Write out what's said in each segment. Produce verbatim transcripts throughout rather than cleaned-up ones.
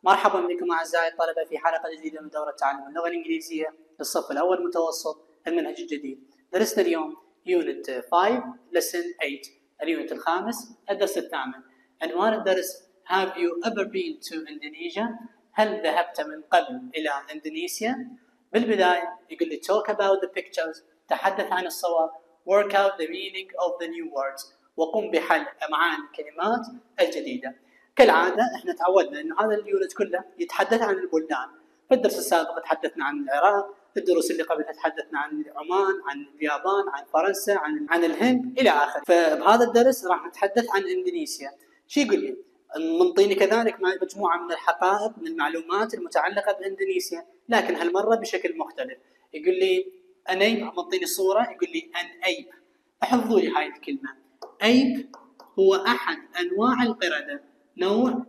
مرحبا بكم أعزائي الطلبة في حلقة جديدة من دورة تعلم اللغة الإنجليزية للصف الأول متوسط المنهج الجديد. درسنا اليوم يونت خمسة lesson ثمانية، اليونت الخامس الدرس الثامن. عنوان الدرس Have you ever been to Indonesia؟ هل ذهبت من قبل إلى إندونيسيا؟ بالبداية يقول لي talk about the pictures، تحدث عن الصور. work out the meaning of the new words، وقم بحل معاني الكلمات الجديدة. كالعادة احنا تعودنا انه هذا اليونت كله يتحدث عن البلدان. في الدرس السابق تحدثنا عن العراق، في الدروس اللي قبلها تحدثنا عن عمان، عن اليابان، عن فرنسا، عن عن الهند الى اخره. فبهذا الدرس راح نتحدث عن اندونيسيا. شو يقول لي؟ منطيني كذلك مجموعة من الحقائق من المعلومات المتعلقة باندونيسيا، لكن هالمرة بشكل مختلف. يقول لي an ape، منطيني صورة يقول لي an ape. احفظوا لي هاي الكلمة. ape هو احد انواع القردة، نوع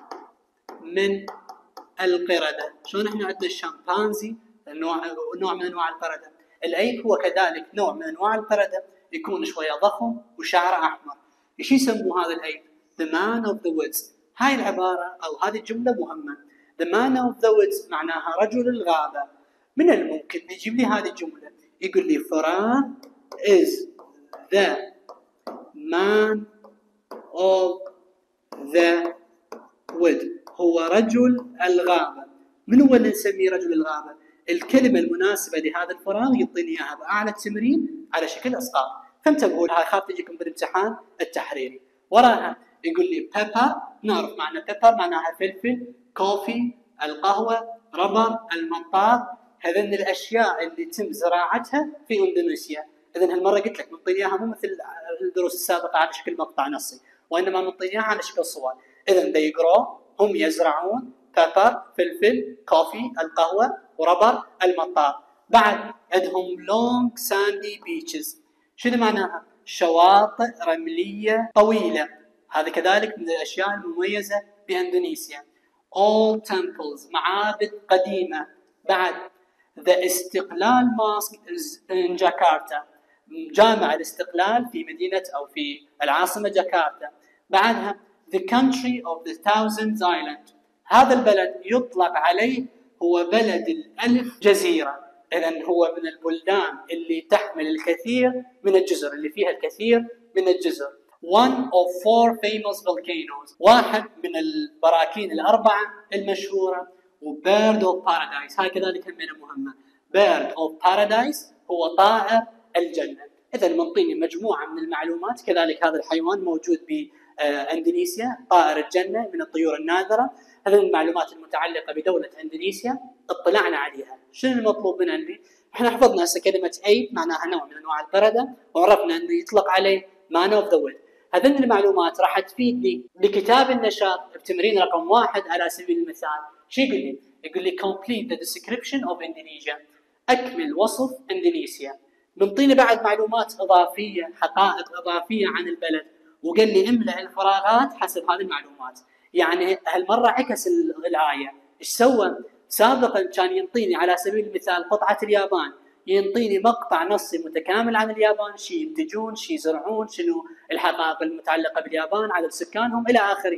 من القردة. شلون احنا عندنا الشمبانزي نوع نوع من انواع القردة، الايب هو كذلك نوع من انواع القردة، يكون شويه ضخم وشعره احمر. ايش يسموه هذا الايب؟ The man of the woods. هاي العبارة او هذه الجملة مهمة. The man of the woods معناها رجل الغابة. من الممكن يجيب لي هذه الجملة يقول لي فراغ is the man of the wood، هو رجل الغابة. من هو اللي نسميه رجل الغابة؟ الكلمة المناسبة لهذا الفراغ يعطيني اياها بأعلى التمرين على شكل اسقاط. فانتبهوا لها، خاف تجيكم بالامتحان التحريري. وراها يقول لي بيبر، نعرف معنى بيبر معناها فلفل، كوفي القهوة، ربر المنطاد. هذين الاشياء اللي تم زراعتها في اندونيسيا. اذا هالمرة قلت لك منطيني اياها مو مثل الدروس السابقة على شكل مقطع نصي، وانما منطيني اياها على شكل صور. إذن they grow، هم يزرعون pepper فلفل، كوفي القهوة، وربر المنطاد. بعد عندهم long sandy beaches. شنو معناها؟ شواطئ رملية طويلة. هذا كذلك من الأشياء المميزة بإندونيسيا. all temples، معابد قديمة. بعد the استقلال mosque is in Jakarta، جامع الاستقلال في مدينة أو في العاصمة جاكرتا. بعدها The country of the thousand islands، هذا البلد يطلق عليه هو بلد الألف جزيرة. إذن هو من البلدان اللي تحمل الكثير من الجزر، اللي فيها الكثير من الجزر. One of four famous volcanoes، واحد من البراكين الأربعة المشهورة. و Bird of Paradise، هاي كذلك همينة مهمة. Bird of Paradise هو طائر الجنة. إذن منطيني مجموعة من المعلومات. كذلك هذا الحيوان موجود ب اندونيسيا، طائر الجنة من الطيور النادرة. هذه المعلومات المتعلقة بدولة اندونيسيا اطلعنا عليها. شنو المطلوب منا عندي؟ احنا حفظنا هسه كلمة ايب معناها نوع من انواع القردة، وعرفنا انه يطلق عليه مان اوف ذا وود. هذه المعلومات راح تفيدني لكتاب النشاط بتمرين رقم واحد على سبيل المثال. شو يقول لي؟ يقول لي complete the description of Indonesia، اكمل وصف اندونيسيا. بنطيني بعد معلومات اضافية، حقائق اضافية عن البلد، وقال لي املأ الفراغات حسب هذه المعلومات. يعني هالمرة عكس الآية. ايش سوى؟ سابقا كان ينطيني على سبيل المثال قطعة اليابان، ينطيني مقطع نصي متكامل عن اليابان، شي ينتجون، شي يزرعون، شنو الحقائق المتعلقة باليابان، عدد سكانهم إلى آخره،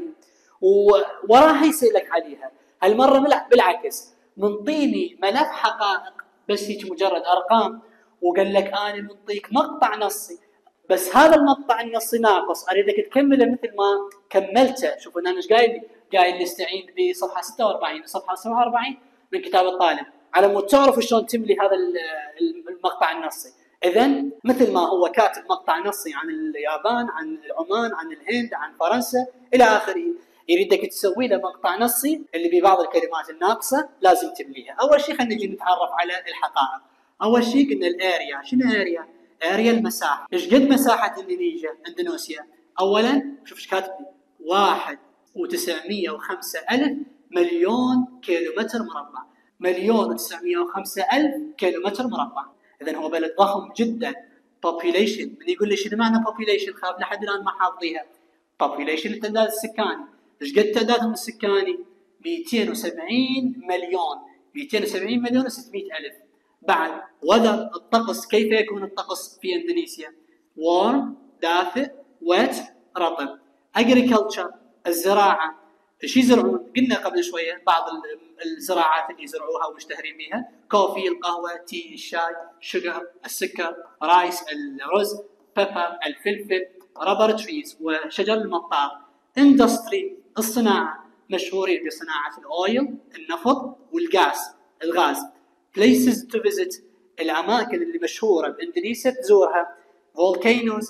ووراها يسألك عليها. هالمرة بالعكس، منطيني ملف حقائق بس هيك مجرد أرقام، وقال لك أنا منطيك مقطع نصي، بس هذا المقطع النصي ناقص، اريدك تكمله مثل ما كملته. شوفوا انا ايش قايل لي؟ قايل نستعين بصفحه ستة وأربعين وصفحه سبعة وأربعين من كتاب الطالب على مود تعرفوا شلون تملي هذا المقطع النصي. اذا مثل ما هو كاتب مقطع نصي عن اليابان، عن عمان، عن الهند، عن فرنسا الى اخره، يريدك تسوي له مقطع نصي اللي ببعض الكلمات الناقصه لازم تمليها. اول شيء خلينا نجي نتعرف على الحقائق. اول شيء قلنا الاريا. شنو اريا؟ اريا المساحه. ايش قد مساحه اندونيسيا؟ اندونيسيا اولا شوف ايش كاتب لي، واحد وتسعمية وخمسة الف مليون كيلومتر مربع. مليون وتسعمية وخمسة الف كيلومتر مربع. اذا هو بلد ضخم جدا. population، من يقول لي شنو معنى population؟ خاف لحد الان ما حافظيها. population التعداد السكاني. ايش قد تعدادهم السكاني؟ مئتين وسبعين مليون. مئتين وسبعين مليون وستمية الف. بعد weather، الطقس، كيف يكون الطقس في اندونيسيا؟ warm دافئ، wet رطب. agriculture، الزراعة. ايش يزرعون؟ قلنا قبل شويه بعض الزراعات اللي يزرعوها ومشتهرين بها: كوفي، القهوه، تي، الشاي، شجر، السكر، رايس، الرز، بيبر، الفلفل، ربر تريز، وشجر المطار. اندستري، الصناعه، مشهورين بصناعه الاويل، النفط، والغاز، الغاز. places to visit، الاماكن اللي مشهوره باندونيسيا تزورها: volcanoes،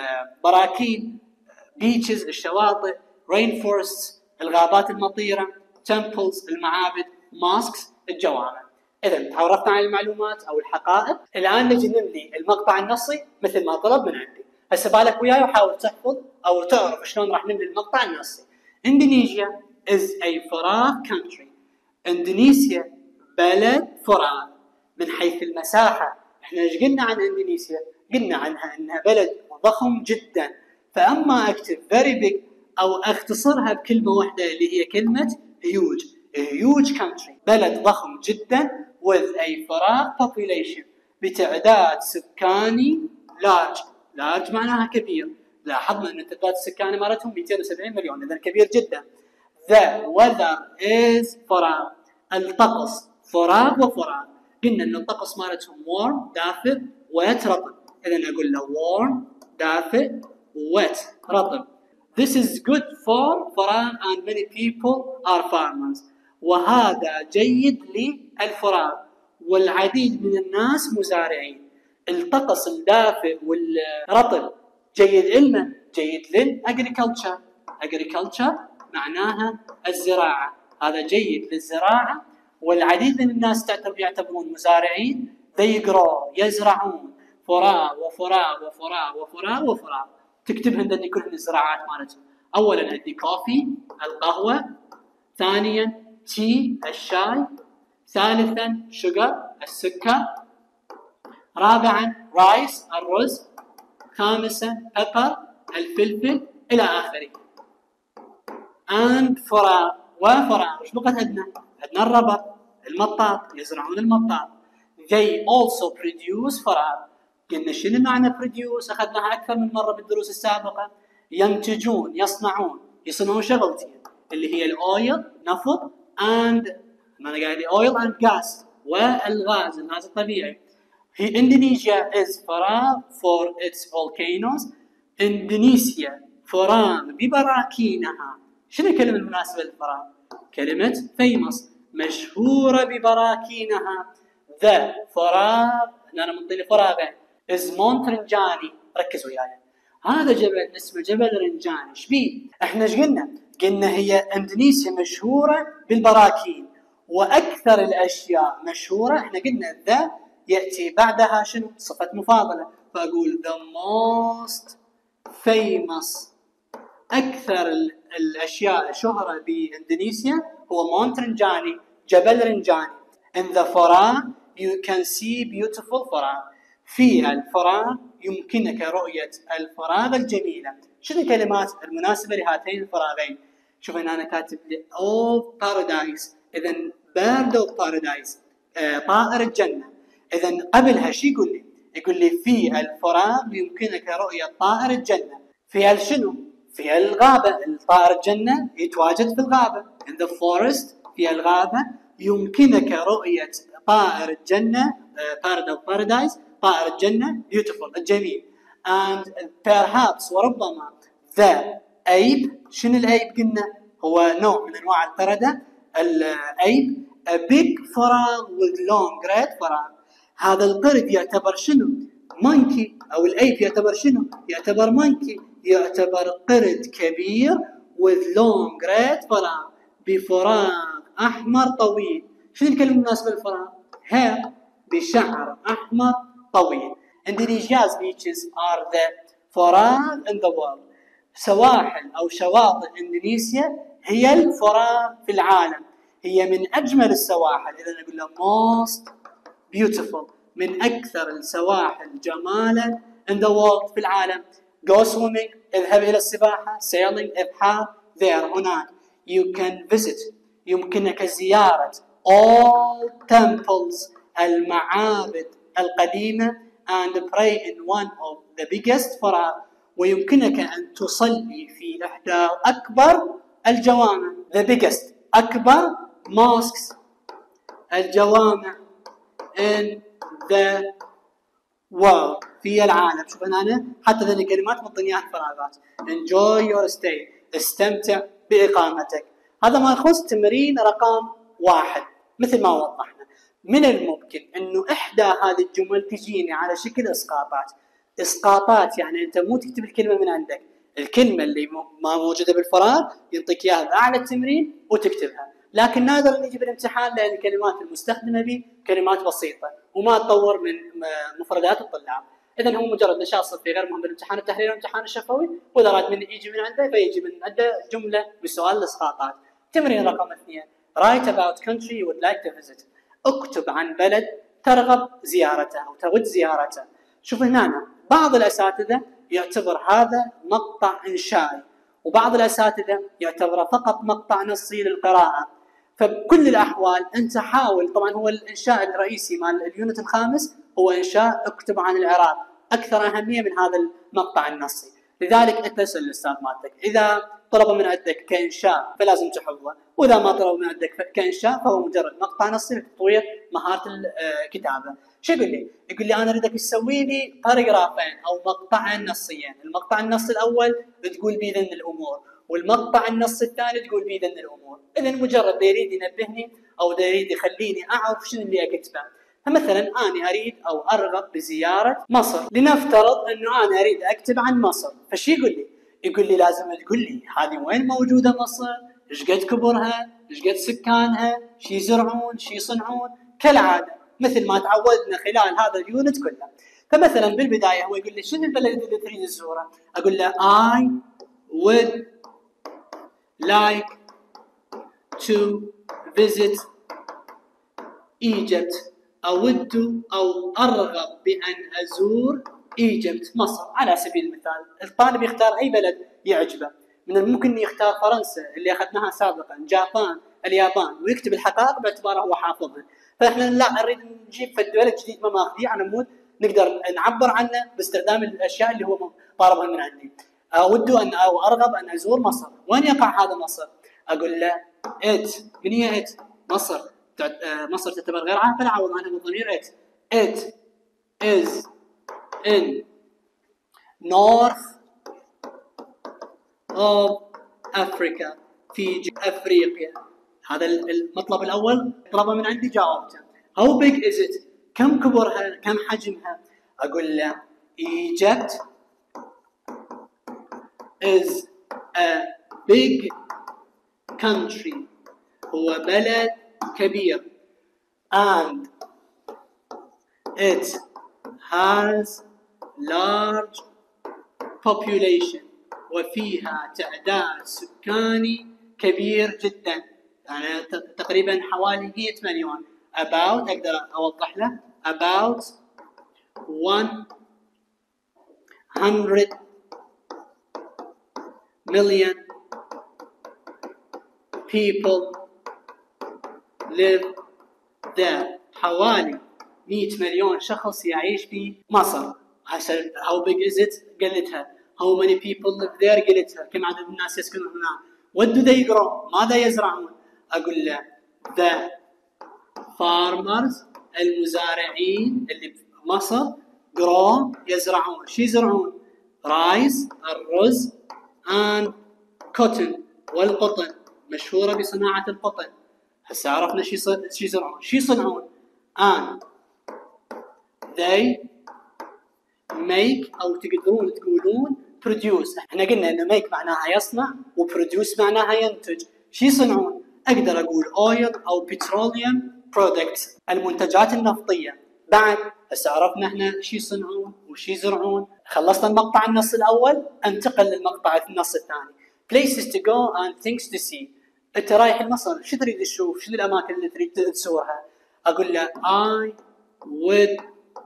البراكين، beaches، الشواطئ، rainforests، الغابات المطيره، temples، المعابد، mosques، الجوامع. اذا تعرفنا على المعلومات او الحقائق. الان نجي نملي المقطع النصي مثل ما طلب من عندي. هسه بالك وياي وحاول تحفظ او تعرف شلون راح نملي المقطع النصي. اندونيسيا is a فراغ country. اندونيسيا بلد فراغ. من حيث المساحه احنا ايش قلنا عن اندونيسيا؟ قلنا عنها انها بلد ضخم جدا. فاما اكتب very big او اختصرها بكلمه واحده اللي هي كلمه huge. a huge country، بلد ضخم جدا with a فراغ population، بتعداد سكاني large. large معناها كبير. لاحظنا ان التعداد السكاني مالتهم مئتين وسبعين مليون، اذا كبير جدا. the weather is فراغ. الطقس فراغ وفراغ. قلنا ان الطقس مالتهم warm دافئ wet رطب. اذا اقول له warm دافئ wet رطب. This is good for فراغ and many people are farmers. وهذا جيد للفراغ والعديد من الناس مزارعين. الطقس الدافئ والرطب جيد لنا، جيد للagriculture. agriculture معناها الزراعة، هذا جيد للزراعة والعديد من الناس يعتبرون مزارعين. they grow يزرعون فراغ وفراغ وفراغ وفراغ وفراغ. تكتبهن ذني كلهن الزراعات مالتهم. اولا عندي كوفي القهوه، ثانيا تي الشاي، ثالثا شجر السكر، رابعا رايس الرز، خامسا بيبر الفلفل الى اخره. and فراغ وفراغ. ايش بقت عندنا؟ عندنا الربر، المطاط، يزرعون المطاط. they also produce فراغ. قلنا شنو معنى produce؟ اخذناها اكثر من مره بالدروس السابقه. ينتجون، يصنعون، يصنعون شغلتين اللي هي الاويل نفط and ما انا قاعد اويل and gas والغاز، الغاز الطبيعي. هي اندونيسيا is فراغ for its volcanoes. اندونيسيا فراغ ببراكينها. شنو الكلمه المناسبه للفراغ؟ كلمه famous، مشهوره ببراكينها. ذا فراغ، انا منطي لي فراغين، is مونت رنجاني. ركزوا وياي، هذا جبل اسمه جبل رنجاني. ايش بيه؟ احنا ايش قلنا؟ قلنا هي اندونيسيا مشهوره بالبراكين، واكثر الاشياء مشهوره احنا قلنا ذا ياتي بعدها شنو؟ صفه مفاضله. فاقول the most famous، اكثر الاشياء شهره باندونيسيا هو مونت رنجاني، جبل رنجاني. in the فراغ you can see beautiful فراغ. في الفراغ يمكنك رؤية الفراغ الجميلة. شنو الكلمات المناسبة لهاتين الفراغين؟ شوف هنا أنا كاتب لي of paradise. إذا bird of paradise، آه طائر الجنة. إذا قبلها شو يقول لي؟ يقول لي في الفراغ يمكنك رؤية طائر الجنة. في الشنو؟ في الغابة. الطائر الجنة يتواجد في الغابة. in the forest، في الغابة يمكنك رؤية طائر الجنة، uh, bird of paradise، طائر الجنة beautiful الجميل. and perhaps وربما the ape. شنو الأيب قلنا؟ هو نوع من أنواع القردة. الأيب a big فراغ with long red فراغ. هذا القرد يعتبر شنو؟ monkey. أو الأيب يعتبر شنو؟ يعتبر monkey، يعتبر قرد كبير with long red فراغ، بفراغ أحمر طويل. شنو الكلمة المناسبة للفراغ؟ hair، بشعر أحمر طويل. Indonesia's beaches are the فراغ in the world. سواحل أو شواطئ إندونيسيا هي الفراغ في العالم. هي من أجمل السواحل. إذا نقول له most beautiful، من أكثر السواحل جمالا in the world في العالم. go swimming، اذهب إلى السباحة. sailing، إبحار. there، هناك. you can visit، يمكنك زيارة all temples، المعابد القديمة and pray in one of the biggest فراغ، ويمكنك أن تصلي في إحدى أكبر الجوامع the biggest أكبر mosques الجوامع in the world في العالم. شوف هنا حتى ذي الكلمات مطين اياها فراغات. enjoy your stay استمتع بإقامتك. هذا ما يخص تمرين رقم واحد. مثل ما وضحنا من الممكن انه احدى هذه الجمل تجيني على شكل اسقاطات. اسقاطات يعني انت مو تكتب الكلمه من عندك، الكلمه اللي ما موجوده بالفراغ يعطيك اياها باعلى التمرين وتكتبها. لكن نادر نجي بالامتحان لان الكلمات المستخدمه به كلمات بسيطه وما تطور من مفردات الطلاب. اذا هو مجرد نشاط صرفي غير مهم بالامتحان التحريري والامتحان الشفوي، واذا اراد مني يجي من عنده فيجي من عنده جمله بسؤال الاسقاطات. تمرين رقم اثنين write about country you would like to visit. اكتب عن بلد ترغب زيارته او تود زيارته. شوف هنا بعض الاساتذه يعتبر هذا مقطع انشائي وبعض الاساتذه يعتبره فقط مقطع نصي للقراءه. فبكل الاحوال انت حاول، طبعا هو الانشاء الرئيسي مال اليونت الخامس هو انشاء اكتب عن العراق، اكثر اهميه من هذا المقطع النصي. لذلك انت اسال الاستاذ مالتك، اذا طلب من عندك كانشاء فلازم تحفظه، واذا ما طلب من عندك كانشاء فهو مجرد مقطع نصي لتطوير مهاره الكتابه. شو يقول لي؟ يقول لي انا اريدك تسوي لي باراجرافين او مقطعين نصيين، المقطع النصي الاول تقول بيه ذن الامور، والمقطع النصي الثاني تقول بيه ذن الامور. اذا مجرد يريد ينبهني او يريد يخليني اعرف شنو اللي اكتبه. فمثلا انا اريد او ارغب بزياره مصر، لنفترض انه انا اريد اكتب عن مصر، فشي يقول لي؟ يقول لي لازم تقول لي هذه وين موجوده مصر؟ ايش قد كبرها؟ ايش قد سكانها؟ شي يزرعون؟ شي يصنعون؟ كالعاده مثل ما تعودنا خلال هذا اليونت كله. فمثلا بالبدايه هو يقول لي شنو البلد اللي تريد تزوره؟ اقول له I would like to visit Egypt. أود أو أرغب بأن أزور إيجيبت مصر على سبيل المثال. الطالب يختار أي بلد يعجبه، من الممكن يختار فرنسا اللي أخذناها سابقا، جابان، اليابان، ويكتب الحقائق باعتباره هو حافظها. فإحنا لا نريد نجيب في بلد جديد ما ماخذيه على مود نقدر نعبر عنه باستخدام الأشياء اللي هو طالبها من عندي. أود أن أو أرغب أن أزور مصر. وين يقع هذا مصر؟ أقول له إت. من هي إت؟ مصر. مصر تعتبر غير عاقلة، عوض عنها بالضمير it. It is in north of Africa. في أفريقيا. هذا المطلب الأول طلبه من عندي جاوبته. How big is it؟ كم كبرها؟ كم حجمها؟ أقول له Egypt is a big country. هو بلد كبير. And it has large population. وفيها تعداد سكاني كبير جدا، يعني تقريبا حوالي مئة مليون. About أقدر أوضح له about one hundred million people live there. حوالي مئة مليون شخص يعيش في مصر. هسه how big is it قلتها. how many people live there قلتها. كم عدد الناس يسكنون هنا. what do they grow؟ ماذا يزرعون؟ أقول له the farmers المزارعين اللي في مصر grow يزرعون. شو يزرعون؟ رايس الرز and cotton والقطن، مشهورة بصناعة القطن. هسه عرفنا شي شي يزرعون. شي يصنعون؟ and they make أو تقدرون تقولون produce. احنا قلنا إنه make معناها يصنع و produce معناها ينتج. شي يصنعون؟ أقدر أقول oil أو petroleum products المنتجات النفطية. بعد هسه عرفنا احنا شي يصنعون وشي يزرعون. خلصنا المقطع النص الأول، انتقل للمقطع النص الثاني. places to go and things to see. انت رايح لمصر، شو تريد تشوف؟ شنو الاماكن اللي تريد تزورها؟ اقول له I would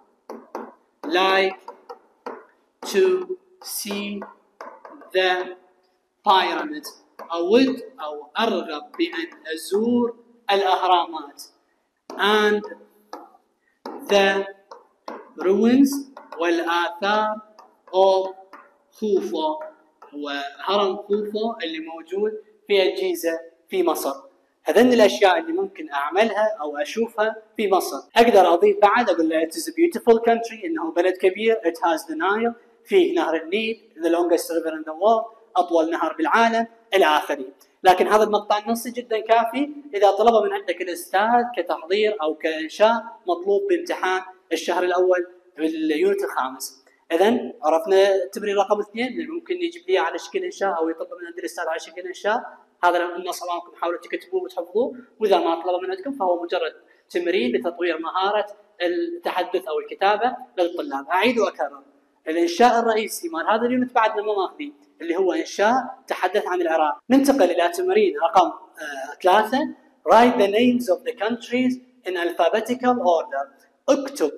like to see the pyramids. اود او ارغب بان ازور الاهرامات. and the ruins والاثار of خوفو. هو هرم خوفو اللي موجود في الجيزة في مصر. هذن الاشياء اللي ممكن اعملها او اشوفها في مصر. اقدر اضيف بعد اقول له it is a beautiful country، انه بلد كبير، it has the Nile، فيه نهر النيل the longest river in the world، اطول نهر بالعالم الى اخره. لكن هذا المقطع النصي جدا كافي اذا طلب من عندك الاستاذ كتحضير او كانشاء مطلوب بامتحان الشهر الاول باليونت الخامس. اذا عرفنا التمرين رقم اثنين اللي ممكن يجيب لي على شكل انشاء او يطلب من عند الاستاذ على شكل انشاء. هذا النص امامكم، حاولوا تكتبوه وتحفظوه، واذا ما طلب من عندكم فهو مجرد تمرين لتطوير مهاره التحدث او الكتابه للطلاب. اعيد واكرر، الانشاء الرئيسي مال هذا اليونت بعدنا ما ماخذين اللي هو انشاء تحدث عن العراق. ننتقل الى تمرين رقم آه ثلاثة. write the names of the countries in alphabetical order. اكتب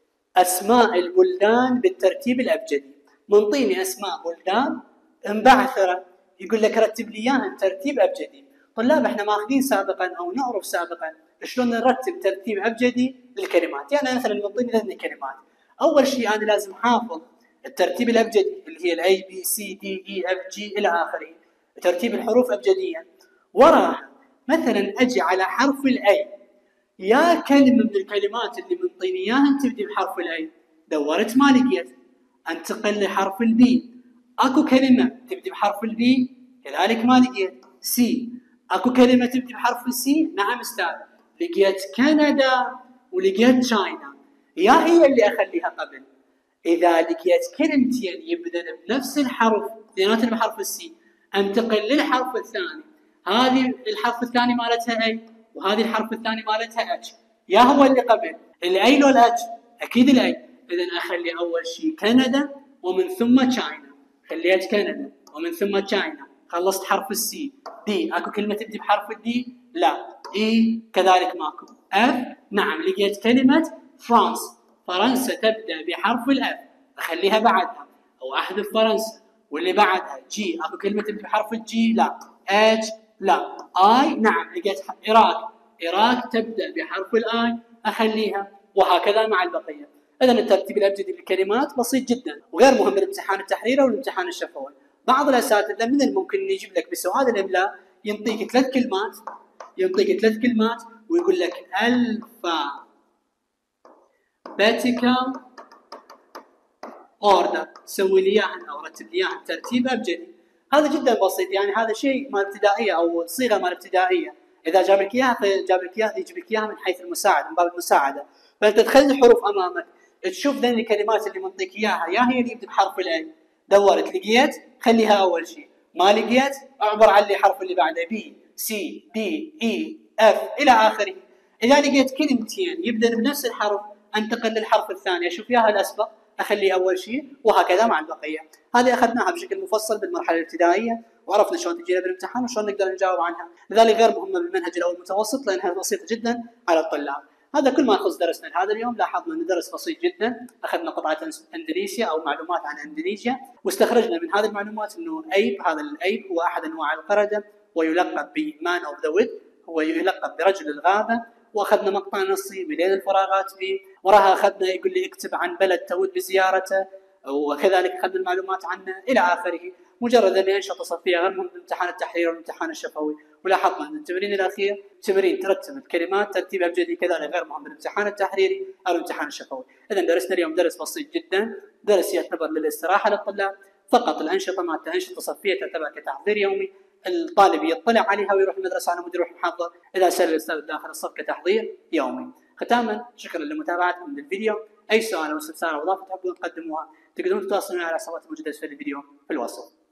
اسماء البلدان بالترتيب الابجدي. منطيني اسماء بلدان مبعثره، يقول لك رتب لي اياها ترتيب ابجدي. طلاب احنا ماخذين سابقا او نعرف سابقا شلون نرتب ترتيب ابجدي للكلمات. يعني مثلا منطيني ثلاث كلمات، اول شيء انا لازم حافظ الترتيب الابجدي اللي هي الاي بي سي دي اي اف جي الى اخره، ترتيب الحروف ابجديا. وراها مثلا اجي على حرف الاي، يا كلمه من الكلمات اللي منطيني اياها تبدي بحرف الاي، دورت ما لقيت، انتقل لحرف البي، اكو كلمه تبدي بحرف البي كذلك ما لقيت. سي، اكو كلمه تبدي بحرف السي، نعم استاذ لقيت كندا ولقيت تشاينا، يا هي اللي اخليها قبل. اذا لقيت كلمتين يبدأن بنفس الحرف اثنيناتهم بحرف السي، انتقل للحرف الثاني، هذه الحرف الثاني مالتها اي وهذه الحرف الثاني مالتها اتش، يا هو اللي قبل الاي لو الاتش؟ اكيد الاي. اذا اخلي اول شيء كندا ومن ثم تشاينا، خليت كندا ومن ثم تشاينا، خلصت حرف السي. دي، اكو كلمه تبدي بحرف الدي؟ لا. اي كذلك ماكو. اف، نعم لقيت كلمه فرانس، فرنسا تبدا بحرف الاف، اخليها بعدها او احذف فرنسا. واللي بعدها جي، اكو كلمه تبدا بحرف الجي؟ لا. اتش؟ لا. اي، نعم لقيت عراق، عراق تبدا بحرف الاي، اخليها، وهكذا مع البقيه. اذا الترتيب الابجدي للكلمات بسيط جدا وغير مهم للامتحان التحريري او الامتحان الشفوي. بعض الاساتذه من الممكن يجيب لك بسؤال الاملاء ينطيك ثلاث كلمات، ينطيك ثلاث كلمات ويقول لك الفا باتيكال اوردر، سوي لي اياها او رتب لي اياها ترتيب ابجدي. هذا جدا بسيط، يعني هذا شيء مال ابتدائيه او صيغه مال ابتدائيه. اذا جاب لك اياها فجاب لك اياها يجيب لك اياها من حيث المساعده، من باب المساعده. فانت تخلي الحروف امامك، تشوف ذني الكلمات اللي منطيك اياها، يا هي اللي يبدا بحرف الاي، دورت لقيت خليها اول شيء، ما لقيت اعبر على الحرف اللي بعده، بي سي دي اي اف الى اخره. اذا لقيت كلمتين يبدأ بنفس الحرف انتقل للحرف الثاني، اشوف ياها الاسبق اخليه اول شيء، وهكذا مع البقيه. هذه اخذناها بشكل مفصل بالمرحله الابتدائيه، وعرفنا شلون تجينا بالامتحان وشلون نقدر نجاوب عنها. لذلك غير مهمه بالمنهج الاول المتوسط لانها بسيطه جدا على الطلاب. هذا كل ما يخص درسنا لهذا اليوم. لاحظنا ان درس بسيط جدا، اخذنا قطعه اندونيسيا او معلومات عن اندونيسيا، واستخرجنا من هذه المعلومات انه ايب، هذا الايب هو احد انواع القرده ويلقب بمان اوف ذا ويد، هو يلقب برجل الغابه. واخذنا مقطع نصي مليان الفراغات فيه، وراها اخذنا يقول لي اكتب عن بلد تود بزيارته، وكذلك اخذنا المعلومات عنه الى اخره. مجرد اني انشط صفيه غير مهم الامتحان التحريري والامتحان الشفوي. ولاحظنا ان التمرين الاخير تمرين ترتب الكلمات ترتيب ابجدي، كذلك غير مهم الامتحان التحريري او الامتحان الشفوي. اذا درسنا اليوم درس بسيط جدا، درس يعتبر للاستراحه للطلاب فقط. الانشطه مالته انشطه صفيه تعتبر كتحضير يومي، الطالب يطلع عليها ويروح المدرسه على مدير المحافظه اذا سال الاستاذ داخل الصف كتحضير يومي. ختاما شكرا لمتابعتكم للفيديو. اي سؤال او استفسار او اضافه تحبون تقدموها تقدرون تتواصلون على الحسابات الموجوده في الفيديو في الوصف.